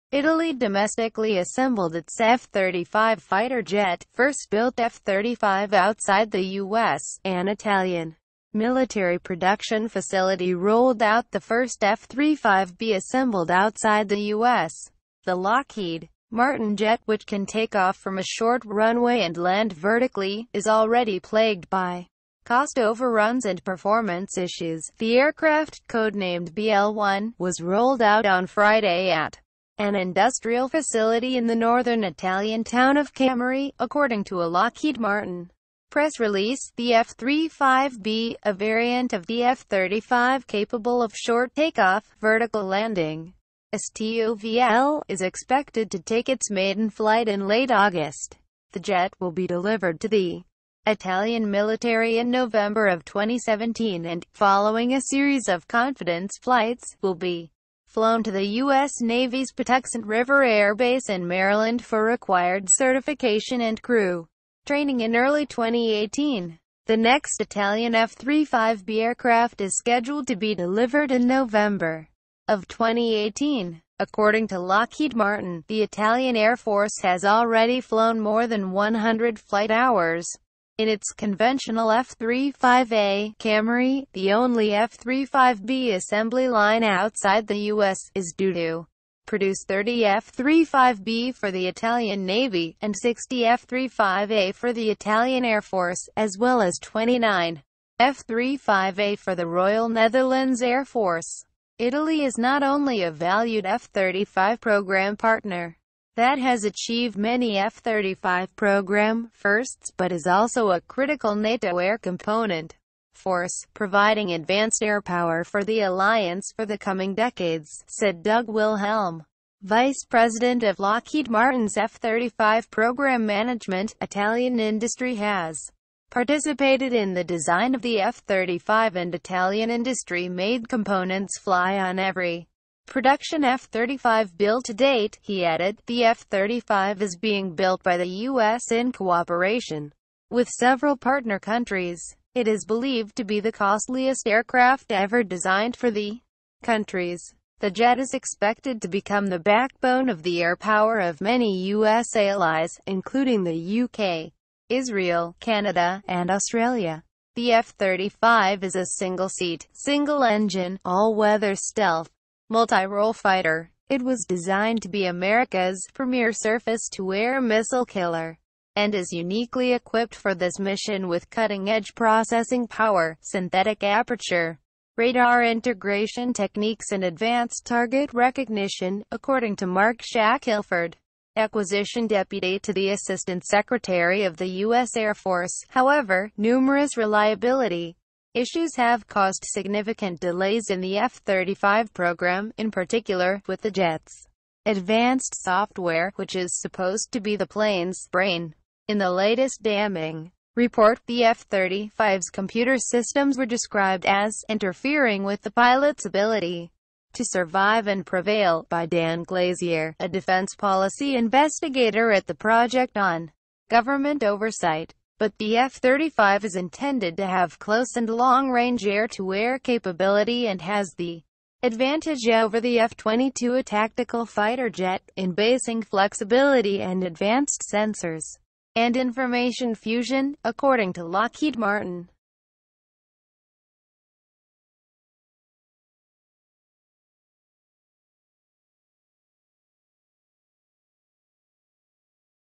Italy domestically assembled its F-35 fighter jet, first built F-35 outside the U.S. An Italian military production facility rolled out the first F-35B assembled outside the U.S. The Lockheed Martin jet, which can take off from a short runway and land vertically, is already plagued by cost overruns and performance issues. The aircraft, codenamed BL-1, was rolled out on Friday at an industrial facility in the northern Italian town of Cameri, according to a Lockheed Martin press release. The F-35B, a variant of the F-35 capable of short takeoff, vertical landing, STOVL, is expected to take its maiden flight in late August. The jet will be delivered to the Italian military in November of 2017 and, following a series of confidence flights, will be flown to the U.S. Navy's Patuxent River Air Base in Maryland for required certification and crew training in early 2018. The next Italian F-35B aircraft is scheduled to be delivered in November of 2018. According to Lockheed Martin, the Italian Air Force has already flown more than 100 flight hours in its conventional F-35A. Cameri, the only F-35B assembly line outside the U.S., is due to produce 30 F-35B for the Italian Navy, and 60 F-35A for the Italian Air Force, as well as 29 F-35A for the Royal Netherlands Air Force. Italy is not only a valued F-35 program partner that has achieved many F-35 program firsts, but is also a critical NATO air component force, providing advanced air power for the alliance for the coming decades, said Doug Wilhelm, vice president of Lockheed Martin's F-35 program management. Italian industry has participated in the design of the F-35, and Italian industry-made components fly on every production F-35 built to date, he added. The F-35 is being built by the U.S. in cooperation with several partner countries. It is believed to be the costliest aircraft ever designed for the countries. The jet is expected to become the backbone of the air power of many U.S. allies, including the UK, Israel, Canada, and Australia. The F-35 is a single-seat, single-engine, all-weather stealth, multi-role fighter. It was designed to be America's premier surface-to-air missile killer, and is uniquely equipped for this mission with cutting-edge processing power, synthetic aperture radar integration techniques, and advanced target recognition, according to Mark Shackelford, Acquisition Deputy to the Assistant Secretary of the U.S. Air Force. However, numerous reliability issues have caused significant delays in the F-35 program, in particular, with the jet's advanced software, which is supposed to be the plane's brain. In the latest damning report, the F-35's computer systems were described as interfering with the pilot's ability to survive and prevail, by Dan Glazier, a defense policy investigator at the Project on Government Oversight. But the F-35 is intended to have close and long-range air-to-air capability and has the advantage over the F-22, a tactical fighter jet, in basing flexibility and advanced sensors and information fusion, according to Lockheed Martin.